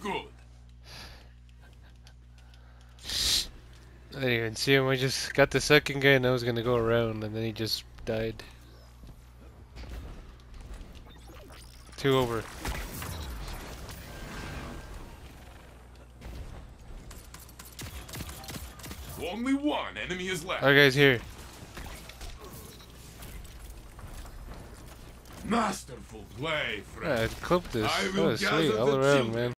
good. I didn't even see him. I just got the second guy and I was gonna go around and then he just died. 2 over. Only one enemy is left. Our guy's here. Masterful play, friend. Yeah, clip this. I That will was gather sweet. All the around, children. man.